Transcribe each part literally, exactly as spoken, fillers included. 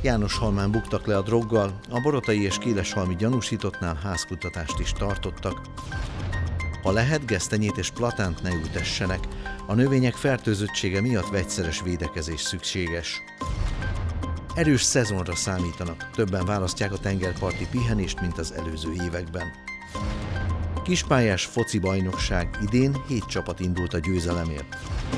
Jánoshalmán buktak le a droggal, a borotai és kileshalmi gyanúsítottnál házkutatást is tartottak. Ha lehet, gesztenyét és platánt ne ültessenek, a növények fertőzöttsége miatt vegyszeres védekezés szükséges. Erős szezonra számítanak, többen választják a tengerparti pihenést, mint az előző években. Kispályás foci bajnokság, idén hét csapat indult a győzelemért.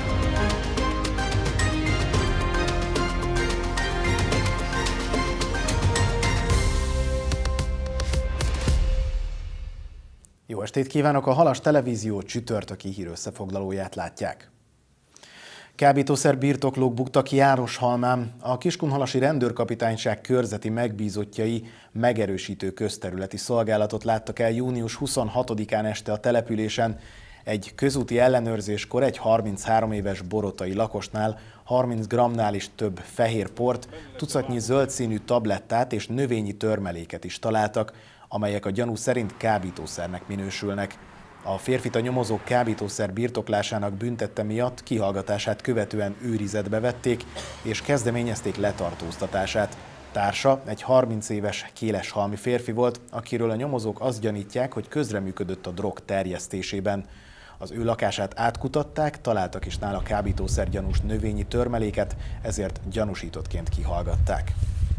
Jó estét kívánok! A Halas Televízió csütörtöki hírösszefoglalóját látják. Kábítószer birtoklók buktak Jánoshalmán. A Kiskunhalasi Rendőrkapitányság körzeti megbízottjai megerősítő közterületi szolgálatot láttak el június huszonhatodikán este a településen. Egy közúti ellenőrzéskor egy harminchárom éves borotai lakosnál harminc grammnál is több fehér port, tucatnyi zöld színű tablettát és növényi törmeléket is találtak, amelyek a gyanú szerint kábítószernek minősülnek. A férfit a nyomozók kábítószer birtoklásának büntette miatt kihallgatását követően őrizetbe vették, és kezdeményezték letartóztatását. Társa egy harminc éves kileshalmi férfi volt, akiről a nyomozók azt gyanítják, hogy közreműködött a drog terjesztésében. Az ő lakását átkutatták, találtak is nála kábítószergyanús növényi törmeléket, ezért gyanúsítottként kihallgatták.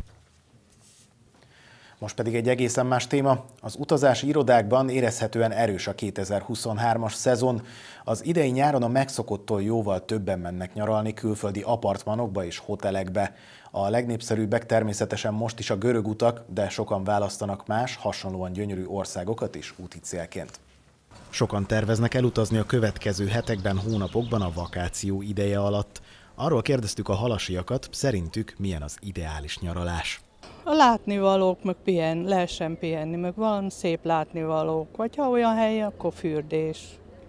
Most pedig egy egészen más téma. Az utazási irodákban érezhetően erős a kétezer-huszonhármas szezon. Az idei nyáron a megszokottól jóval többen mennek nyaralni külföldi apartmanokba és hotelekbe. A legnépszerűbbek természetesen most is a görög utak, de sokan választanak más, hasonlóan gyönyörű országokat is úti célként. Sokan terveznek elutazni a következő hetekben, hónapokban a vakáció ideje alatt. Arról kérdeztük a halasiakat, szerintük milyen az ideális nyaralás. A látnivalók, meg pihen, lehessen pihenni, meg van szép látnivalók, vagy ha olyan hely, akkor fürdés,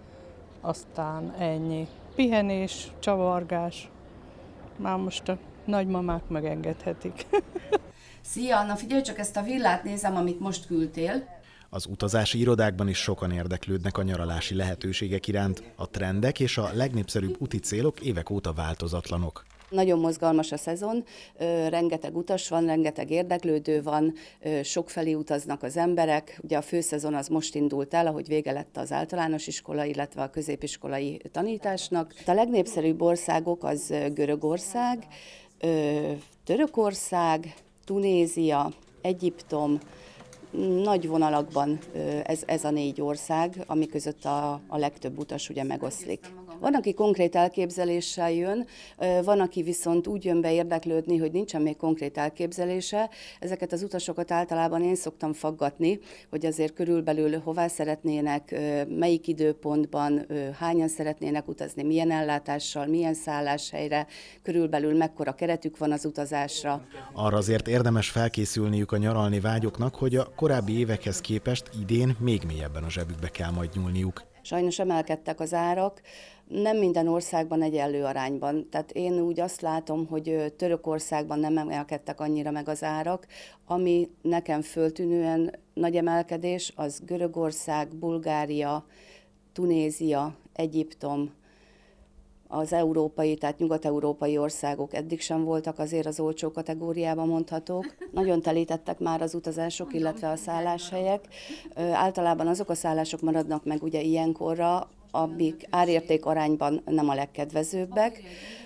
aztán ennyi. Pihenés, csavargás, már most a nagymamák megengedhetik. Szia, na figyelj, csak ezt a villát nézem, amit most küldtél. Az utazási irodákban is sokan érdeklődnek a nyaralási lehetőségek iránt. A trendek és a legnépszerűbb úti célok évek óta változatlanok. Nagyon mozgalmas a szezon, rengeteg utas van, rengeteg érdeklődő van, sokfelé utaznak az emberek. Ugye a főszezon az most indult el, ahogy vége lett az általános iskola, illetve a középiskolai tanításnak. A legnépszerűbb országok az Görögország, Törökország, Tunézia, Egyiptom. Nagy vonalakban ez, ez a négy ország, ami között a, a legtöbb utas ugye megoszlik. Van, aki konkrét elképzeléssel jön, van, aki viszont úgy jön be érdeklődni, hogy nincsen még konkrét elképzelése. Ezeket az utasokat általában én szoktam faggatni, hogy azért körülbelül hová szeretnének, melyik időpontban, hányan szeretnének utazni, milyen ellátással, milyen szálláshelyre, körülbelül mekkora keretük van az utazásra. Arra azért érdemes felkészülniük a nyaralni vágyoknak, hogy a korábbi évekhez képest idén még mélyebben a zsebükbe kell majd nyúlniuk. Sajnos emelkedtek az árak, nem minden országban egyenlő arányban. Tehát én úgy azt látom, hogy Törökországban nem emelkedtek annyira meg az árak, ami nekem föltűnően nagy emelkedés, az Görögország, Bulgária, Tunézia, Egyiptom, az európai, tehát nyugat-európai országok eddig sem voltak azért az olcsó kategóriában mondhatók. Nagyon telítettek már az utazások, illetve a szálláshelyek. Általában azok a szállások maradnak meg ugye ilyenkorra, amik árérték arányban nem a legkedvezőbbek.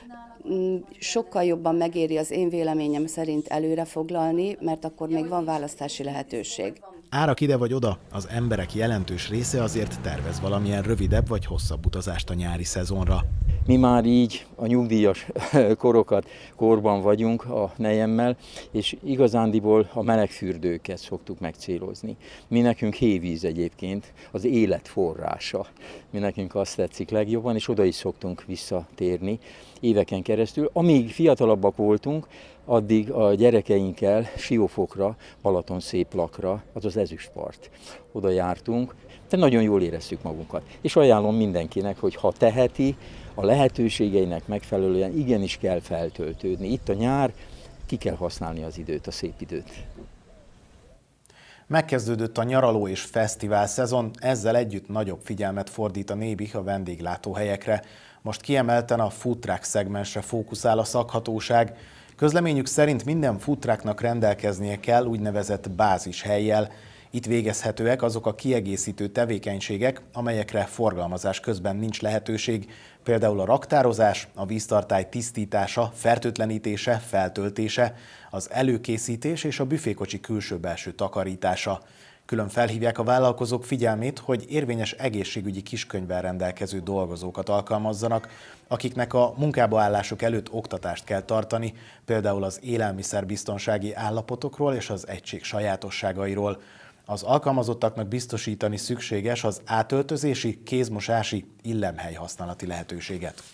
Sokkal jobban megéri az én véleményem szerint előre foglalni, mert akkor még van választási lehetőség. Árak ide vagy oda, az emberek jelentős része azért tervez valamilyen rövidebb vagy hosszabb utazást a nyári szezonra. Mi már így a nyugdíjas korokat, korban vagyunk a nejemmel, és igazándiból a melegfürdőket szoktuk megcélozni. Mi nekünk hévíz egyébként, az élet forrása. Mi nekünk azt tetszik legjobban, és oda is szoktunk visszatérni éveken keresztül. Amíg fiatalabbak voltunk, addig a gyerekeinkkel Siófokra, Balatonszéplakra, az az ezüstpart. Oda jártunk, de nagyon jól éreztük magunkat. És ajánlom mindenkinek, hogy ha teheti, a lehetőségeinek megfelelően igenis kell feltöltődni. Itt a nyár, ki kell használni az időt, a szép időt. Megkezdődött a nyaraló és fesztivál szezon, ezzel együtt nagyobb figyelmet fordít a Nébih a vendéglátóhelyekre. Most kiemelten a food truck szegmensre fókuszál a szakhatóság. Közleményük szerint minden foodtrucknak rendelkeznie kell úgynevezett bázishellyel. Itt végezhetőek azok a kiegészítő tevékenységek, amelyekre forgalmazás közben nincs lehetőség, például a raktározás, a víztartály tisztítása, fertőtlenítése, feltöltése, az előkészítés és a büfékocsi külső-belső takarítása. Külön felhívják a vállalkozók figyelmét, hogy érvényes egészségügyi kiskönyvvel rendelkező dolgozókat alkalmazzanak, akiknek a munkába állásuk előtt oktatást kell tartani, például az élelmiszerbiztonsági állapotokról és az egység sajátosságairól. Az alkalmazottaknak biztosítani szükséges az átöltözési, kézmosási, illemhely használati lehetőséget.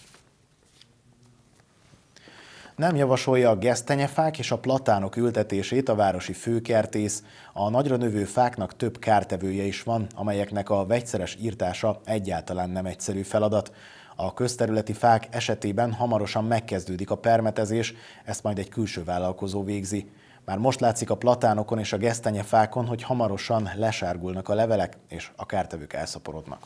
Nem javasolja a gesztenyefák és a platánok ültetését a városi főkertész. A nagyra növő fáknak több kártevője is van, amelyeknek a vegyszeres irtása egyáltalán nem egyszerű feladat. A közterületi fák esetében hamarosan megkezdődik a permetezés, ezt majd egy külső vállalkozó végzi. Már most látszik a platánokon és a gesztenyefákon, hogy hamarosan lesárgulnak a levelek, és a kártevők elszaporodnak.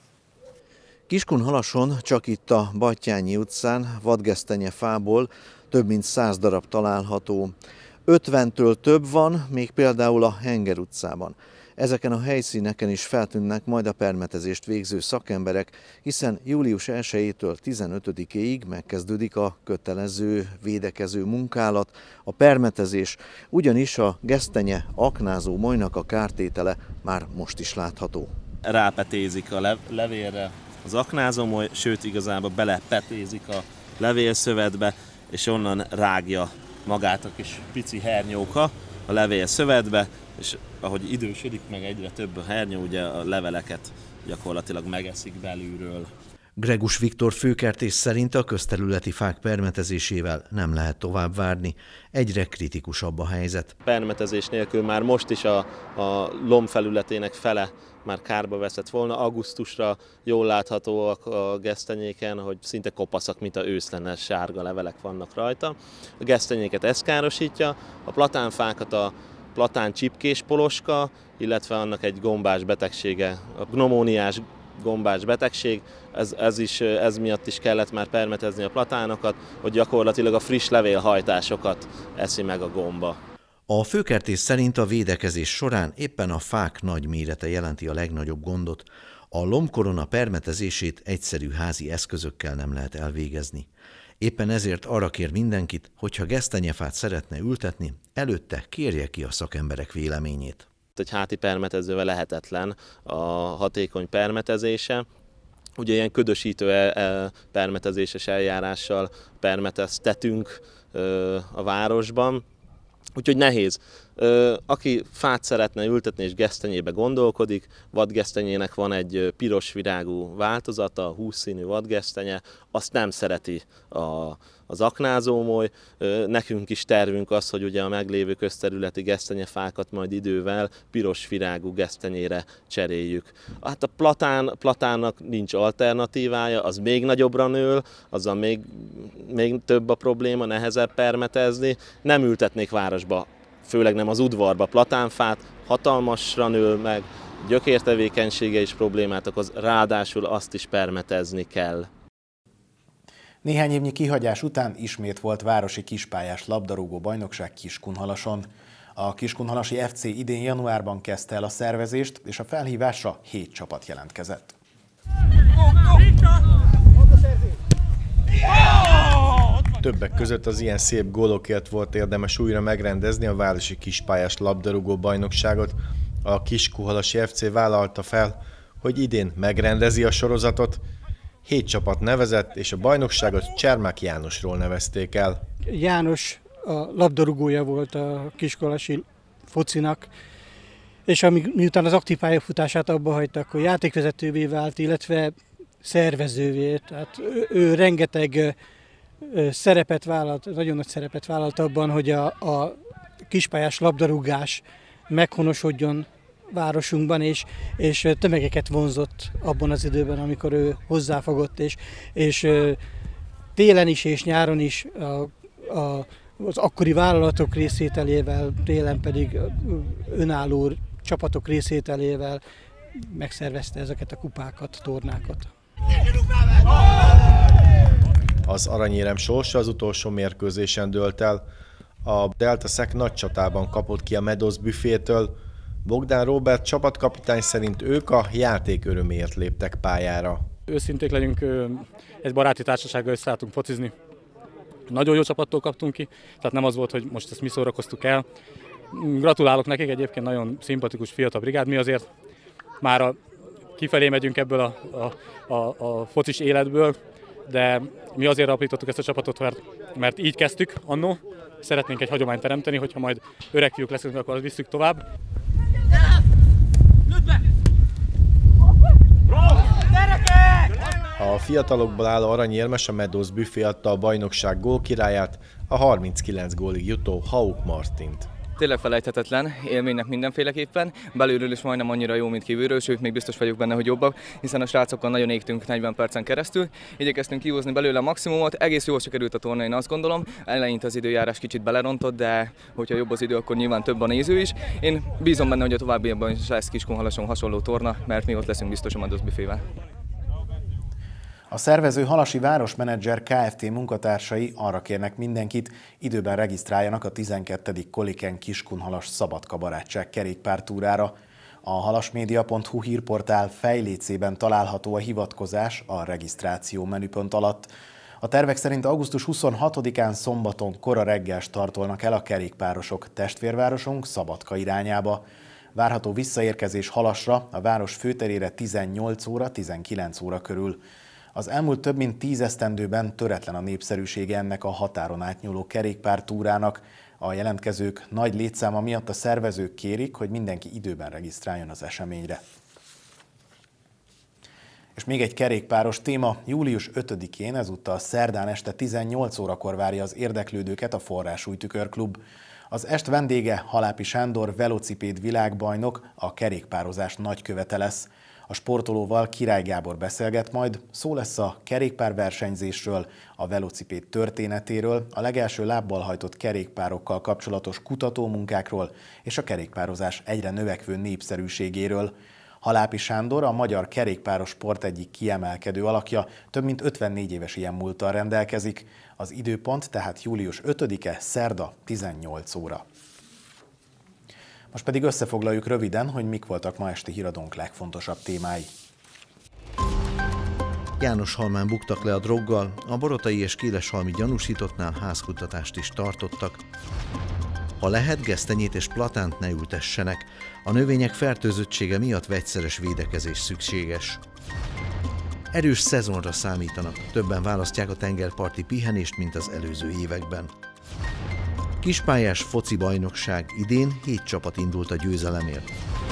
Kiskunhalason csak itt a Battyányi utcán vadgesztenyefából több mint száz darab található. ötventől több van, még például a Henger utcában. Ezeken a helyszíneken is feltűnnek majd a permetezést végző szakemberek, hiszen július elsejétől tizenötödikéig megkezdődik a kötelező védekező munkálat, a permetezés, ugyanis a gesztenye aknázó molynak a kártétele már most is látható. Rápetézik a lev levélre az aknázómoly, sőt igazából belepetézik a levélszövetbe, és onnan rágja magát a kis pici hernyóka a levélszövetbe, és ahogy idősödik, meg egyre több a hernyó, ugye a leveleket gyakorlatilag megeszik belülről. Gregus Viktor főkertész szerint a közterületi fák permetezésével nem lehet tovább várni, egyre kritikusabb a helyzet. Permetezés nélkül már most is a, a lomb felületének fele már kárba veszett volna. Augusztusra jól láthatóak a gesztenyéken, hogy szinte kopaszak, mint a ősz lenne, sárga levelek vannak rajta. A gesztenyéket ez károsítja, a platánfákat a platán csipkés poloska, illetve annak egy gombás betegsége, a gnomóniás gombás betegség, ez, ez, is, ez miatt is kellett már permetezni a platánokat, hogy gyakorlatilag a friss levélhajtásokat eszi meg a gomba. A főkertész szerint a védekezés során éppen a fák nagy mérete jelenti a legnagyobb gondot. A lombkorona permetezését egyszerű házi eszközökkel nem lehet elvégezni. Éppen ezért arra kér mindenkit, hogyha gesztenyefát szeretne ültetni, előtte kérje ki a szakemberek véleményét. Egy háti permetezővel lehetetlen a hatékony permetezése. Ugye ilyen ködösítő permetezéses eljárással permeteztetünk a városban, úgyhogy nehéz. Aki fát szeretne ültetni és gesztenyébe gondolkodik, vadgesztenyének van egy piros virágú változata, a hússzínű vadgesztenye, azt nem szereti a, az aknázómoly. Nekünk is tervünk az, hogy ugye a meglévő közterületi gesztenyefákat majd idővel piros virágú gesztenyére cseréljük. Hát a platán, platánnak nincs alternatívája, az még nagyobbra nől, azzal még, még több a probléma, nehezebb permetezni. Nem ültetnék városba, főleg nem az udvarba platánfát, hatalmasra nő meg, gyökértevékenysége is problémát okoz, ráadásul azt is permetezni kell. Néhány évnyi kihagyás után ismét volt városi kispályás labdarúgó bajnokság Kiskunhalason. A Kiskunhalasi ef cé idén januárban kezdte el a szervezést, és a felhívásra hét csapat jelentkezett. Többek között az ilyen szép gólokért volt érdemes újra megrendezni a városi kispályás labdarúgó bajnokságot. A Kiskunhalasi ef cé vállalta fel, hogy idén megrendezi a sorozatot. Hét csapat nevezett, és a bajnokságot Csermák Jánosról nevezték el. János a labdarúgója volt a kiskunhalasi focinak, és amíg, miután az aktív pályafutását abba hagyta, akkor játékvezetővé vált, illetve szervezővé. Tehát ő, ő rengeteg szerepet vállalt, nagyon nagy szerepet vállalt abban, hogy a, a kispályás labdarúgás meghonosodjon városunkban, és, és tömegeket vonzott abban az időben, amikor ő hozzáfogott, és, és télen is és nyáron is a, a, az akkori vállalatok részvételével, télen pedig önálló csapatok részvételével megszervezte ezeket a kupákat, tornákat. Az aranyérem sorsa az utolsó mérkőzésen dőlt el. A Delta Szek nagy csatában kapott ki a Meadows büfétől. Bogdán Róbert csapatkapitány szerint ők a játék öröméért léptek pályára. Őszinték legyünk, egy baráti társasággal összeálltunk focizni. Nagyon jó csapattól kaptunk ki, tehát nem az volt, hogy most ezt mi szórakoztuk el. Gratulálok nekik, egyébként nagyon szimpatikus fiatal brigád. Mi azért már a, kifelé megyünk ebből a, a, a, a focis életből, de mi azért alapítottuk ezt a csapatot, mert, mert így kezdtük annó. Szeretnénk egy hagyományt teremteni, hogyha majd öreg fiúk leszünk, akkor azt visszük tovább. A fiatalokból álló aranyérmes a Meadows büfé adta a bajnokság gólkirályát, a harminckilenc gólig jutó Hauk Martint. Tényleg felejthetetlen élménynek mindenféleképpen, belülről is majdnem annyira jó, mint kívülről, sőt még biztos vagyok benne, hogy jobbak, hiszen a srácokkal nagyon égtünk negyven percen keresztül, igyekeztünk kihozni belőle a maximumot, egész jól sikerült a torna, én azt gondolom, eleinte az időjárás kicsit belerontott, de hogyha jobb az idő, akkor nyilván több a néző is. Én bízom benne, hogy a továbbiakban is lesz Kiskunhalason hasonló torna, mert mi ott leszünk biztos a Meadows büfével. A szervező Halasi Városmenedzser Kft. Munkatársai arra kérnek mindenkit, időben regisztráljanak a tizenkettedik Koliken Kiskunhalas Szabadka barátság kerékpártúrára. A halasmedia pont hu hírportál fejlécében található a hivatkozás a regisztráció menüpont alatt. A tervek szerint augusztus huszonhatodikán szombaton kora reggel startolnak el a kerékpárosok testvérvárosunk Szabadka irányába. Várható visszaérkezés Halasra, a város főterére tizennyolc óra, tizenkilenc óra körül. Az elmúlt több mint tíz esztendőben töretlen a népszerűsége ennek a határon átnyúló kerékpártúrának. A jelentkezők nagy létszáma miatt a szervezők kérik, hogy mindenki időben regisztráljon az eseményre. És még egy kerékpáros téma, július ötödikén, ezúttal szerdán este tizennyolc órakor várja az érdeklődőket a Forrásújtükörklub. Az est vendége Halápi Sándor velocipéd világbajnok, a kerékpározás nagykövete lesz. A sportolóval Király Gábor beszélget majd, szó lesz a kerékpárversenyzésről, a velocipéd történetéről, a legelső lábbal hajtott kerékpárokkal kapcsolatos kutatómunkákról és a kerékpározás egyre növekvő népszerűségéről. Halápi Sándor a magyar kerékpáros sport egyik kiemelkedő alakja, több mint ötvennégy éves ilyen múlttal rendelkezik. Az időpont tehát július ötödike, szerda, tizennyolc óra. Most pedig összefoglaljuk röviden, hogy mik voltak ma esti híradónk legfontosabb témái. Jánoshalmán buktak le a droggal, a borotai és kéleshalmi gyanúsítottnál házkutatást is tartottak. Ha lehet, gesztenyét és platánt ne ültessenek, a növények fertőzöttsége miatt vegyszeres védekezés szükséges. Erős szezonra számítanak, többen választják a tengerparti pihenést, mint az előző években. Kispályás foci bajnokság, idén hét csapat indult a győzelemért.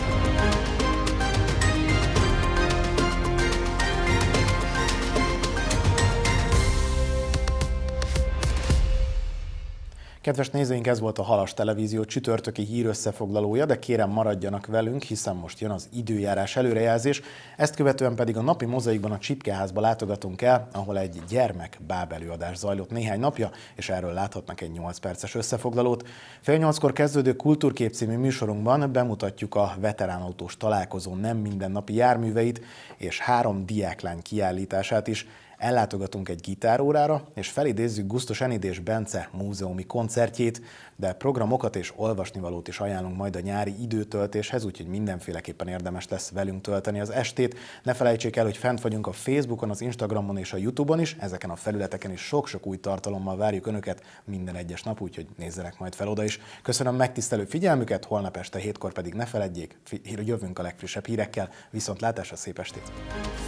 Kedves nézőink, ez volt a Halas Televízió csütörtöki hírösszefoglalója, de kérem maradjanak velünk, hiszen most jön az időjárás előrejelzés. Ezt követően pedig a napi mozaikban a Csipkeházba látogatunk el, ahol egy gyermek bábelőadás zajlott néhány napja, és erről láthatnak egy nyolc perces összefoglalót. Fél nyolckor kezdődő Kultúrkép című műsorunkban bemutatjuk a veteránautós találkozó nem mindennapi járműveit és három diáklány kiállítását is. Ellátogatunk egy gitárórára, és felidézzük Gusztus Enid és Bence múzeumi koncertjét, de programokat és olvasnivalót is ajánlunk majd a nyári időtöltéshez, úgyhogy mindenféleképpen érdemes lesz velünk tölteni az estét. Ne felejtsék el, hogy fent vagyunk a Facebookon, az Instagramon és a YouTube-on is, ezeken a felületeken is sok-sok új tartalommal várjuk Önöket minden egyes nap, úgyhogy nézzenek majd fel oda is. Köszönöm megtisztelő figyelmüket, holnap este hétkor pedig ne feledjék, jövünk a legfrissebb hírekkel, viszontlátásra, szép estét!